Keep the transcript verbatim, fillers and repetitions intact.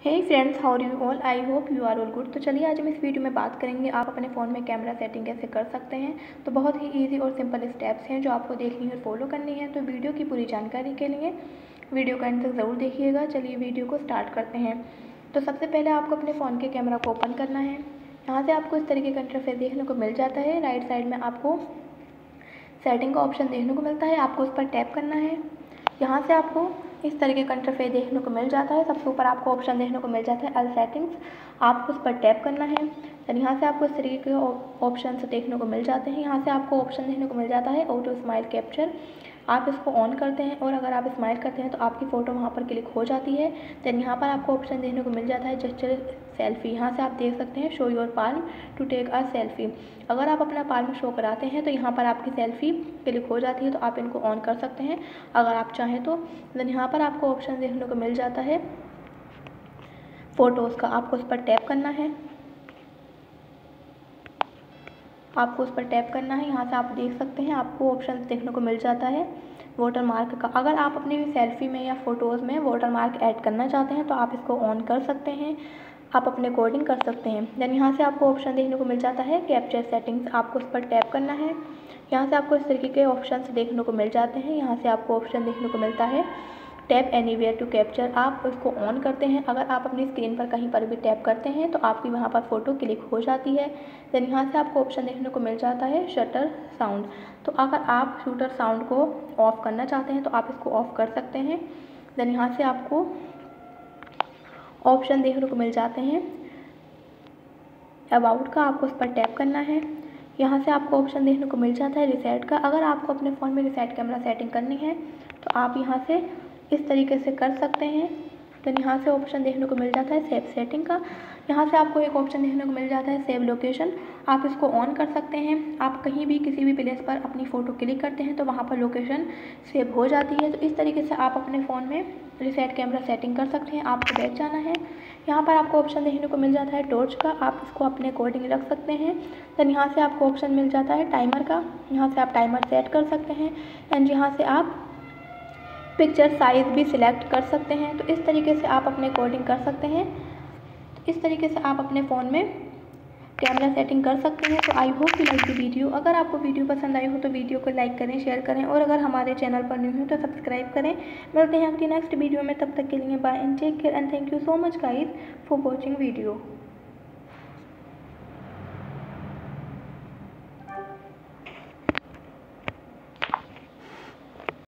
Hey friends, how are you all? I hope you are all good. तो चलिए आज हम इस वीडियो में बात करेंगे आप अपने फ़ोन में कैमरा सेटिंग कैसे कर सकते हैं। तो बहुत ही इजी और सिंपल स्टेप्स हैं जो आपको देखनी और फॉलो करनी है। तो वीडियो की पूरी जानकारी के लिए वीडियो का एंड तक ज़रूर देखिएगा। चलिए वीडियो को स्टार्ट करते हैं। तो सबसे पहले आपको अपने फ़ोन के कैमरा को ओपन करना है। यहाँ से आपको इस तरीके का इंटरफेस देखने को मिल जाता है। राइट साइड में आपको सेटिंग का ऑप्शन देखने को मिलता है, आपको उस पर टैप करना है। यहाँ से आपको इस तरीके का इंटरफेस देखने को मिल जाता है। सबसे ऊपर आपको ऑप्शन देखने को मिल जाता है ऑल सेटिंग्स, आपको उस पर टैप करना है। फिर यहाँ से आपको इस तरीके के ऑप्शन देखने को मिल जाते हैं। यहाँ से आपको ऑप्शन देखने को मिल जाता है ऑटो स्माइल कैप्चर, आप इसको ऑन करते हैं और अगर आप स्माइल करते हैं तो आपकी फ़ोटो वहाँ पर क्लिक हो जाती है। देन यहाँ पर आपको ऑप्शन देखने को मिल जाता है जेस्चर सेल्फी। यहाँ से आप देख सकते हैं show your palm to take a selfie. अगर आप अपना पाल्म शो कराते हैं तो यहाँ पर आपकी सेल्फी क्लिक हो जाती है, तो आप इनको ऑन कर सकते हैं अगर आप चाहें तो। देन यहाँ पर आपको ऑप्शन देखने को मिल जाता है फ़ोटोज़ का, आपको उस पर टैप करना है। आपको उस पर टैप करना है। यहाँ से आप देख सकते हैं आपको ऑप्शन देखने को मिल जाता है वाटर मार्क का। अगर आप अपनी सेल्फी में या फ़ोटोज़ में वाटर मार्क ऐड करना चाहते हैं तो आप इसको ऑन कर सकते हैं, आप अपने अकॉर्डिंग कर सकते हैं। देन यहाँ से आपको ऑप्शन देखने को मिल जाता है कैप्चर सेटिंग्स, आपको उस पर टैप करना है। यहाँ से आपको इस तरीके के ऑप्शन देखने को मिल जाते हैं। यहाँ से आपको ऑप्शन देखने को मिलता है टैप एनीवेयर टू कैप्चर, आप उसको ऑन करते हैं। अगर आप अपनी स्क्रीन पर कहीं पर भी टैप करते हैं तो आपकी वहाँ पर फ़ोटो क्लिक हो जाती है। देन यहाँ से आपको ऑप्शन देखने को मिल जाता है शटर साउंड, तो अगर आप शूटर साउंड को ऑफ़ करना चाहते हैं तो आप इसको ऑफ़ कर सकते हैं। देन यहाँ से आपको ऑप्शन देखने को मिल जाते हैं अबाउट का, आपको उस पर टैप करना है। यहाँ से आपको ऑप्शन देखने को मिल जाता है रिसेट का। अगर आपको अपने फ़ोन में रिसेट कैमरा सेटिंग करनी है तो आप यहाँ से इस तरीके से कर सकते हैं। तो यहाँ से ऑप्शन देखने को मिल जाता है सेव सेटिंग का। यहाँ से आपको एक ऑप्शन देखने को मिल जाता है सेव लोकेशन, आप इसको ऑन कर सकते हैं। आप कहीं भी किसी भी प्लेस पर अपनी फ़ोटो क्लिक करते हैं तो वहाँ पर लोकेशन सेव हो जाती है। तो इस तरीके से आप अपने फ़ोन में रिसेट कैमरा सेटिंग कर सकते हैं। आपको बैक जाना है, यहाँ पर आपको ऑप्शन देखने को मिल जाता है टॉर्च का, आप इसको अपने अकॉर्डिंग रख सकते हैं। देन यहाँ से आपको ऑप्शन मिल जाता है टाइमर का, यहाँ से आप टाइमर सेट कर सकते हैं। एंड यहाँ से आप पिक्चर साइज़ भी सिलेक्ट कर सकते हैं। तो इस तरीके से आप अपने अकॉर्डिंग कर सकते हैं। तो इस तरीके से आप अपने फ़ोन में कैमरा सेटिंग कर सकते हैं। तो I hope you like the video. अगर आपको वीडियो पसंद आई हो तो वीडियो को लाइक करें, शेयर करें और अगर हमारे चैनल पर न्यू हो तो सब्सक्राइब करें। मिलते हैं अगली नेक्स्ट वीडियो में, तब तक के लिए bye and take care and thank you so much guys for watching video.